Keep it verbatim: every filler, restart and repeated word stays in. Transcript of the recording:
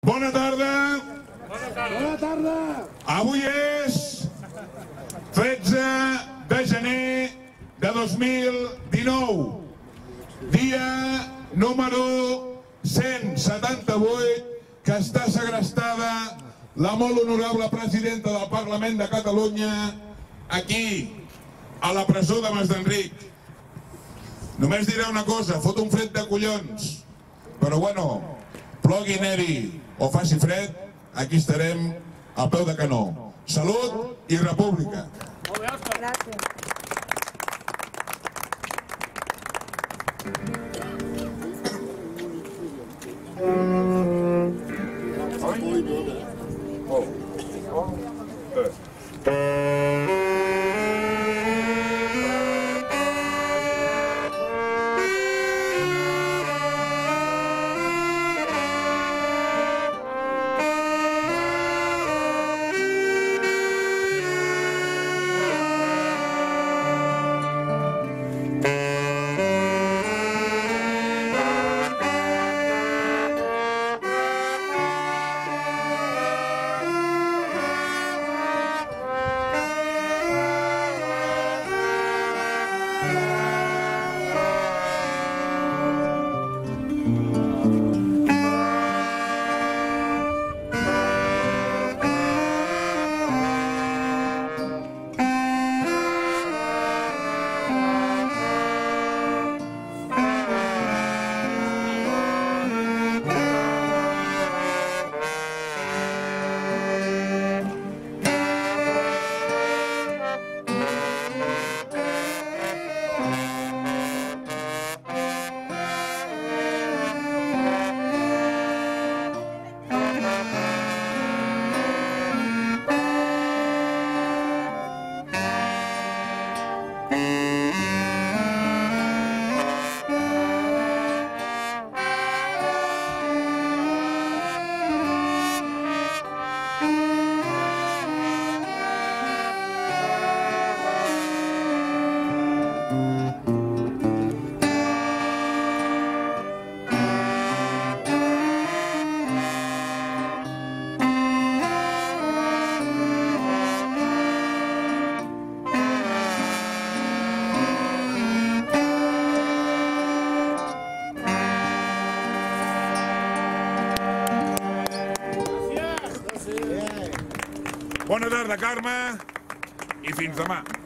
Bona tarda. Bona tarda. Avui és tretze de gener de dos mil dinou, dia número cent setanta-vuit, que està segrestada la molt honorable presidenta del Parlament de Catalunya aquí, a la presó de Mas d'Enric. Només diré una cosa, fot un fred de collons, però bueno, plogui, nevi o faci fred, aquí estarem al peu de canó. Salut i república. Gràcies. Bona tarda, Carme, i fins demà.